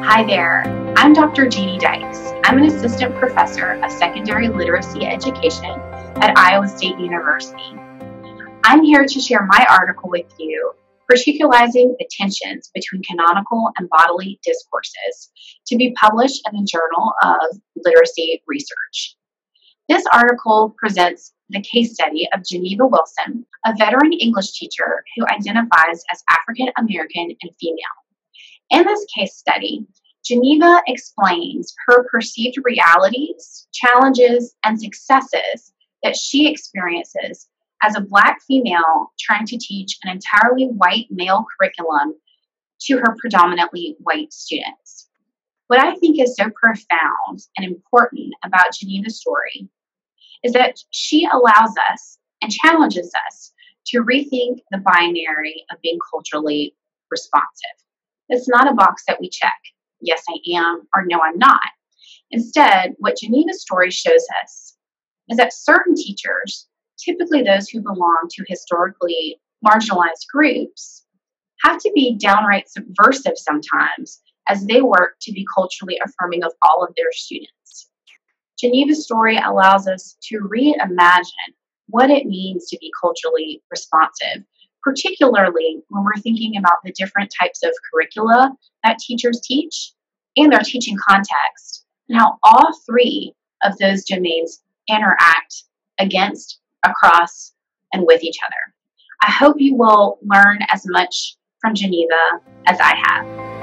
Hi there, I'm Dr. Jeannie Dyches. I'm an assistant professor of secondary literacy education at Iowa State University. I'm here to share my article with you, Particularizing the Tensions Between Canonical and Bodily Discourses, to be published in the Journal of Literacy Research. This article presents the case study of Geneva Wilson, a veteran English teacher who identifies as African American and female. In this case study, Geneva explains her perceived realities, challenges, and successes that she experiences as a Black female trying to teach an entirely white male curriculum to her predominantly white students. What I think is so profound and important about Geneva's story is that she allows us and challenges us to rethink the binary of being culturally responsive. It's not a box that we check. Yes, I am, or no, I'm not. Instead, what Geneva's story shows us is that certain teachers, typically those who belong to historically marginalized groups, have to be downright subversive sometimes as they work to be culturally affirming of all of their students. Geneva's story allows us to reimagine what it means to be culturally responsive, particularly when we're thinking about the different types of curricula that teachers teach and their teaching context, and how all three of those domains interact against, across, and with each other. I hope you will learn as much from Geneva as I have.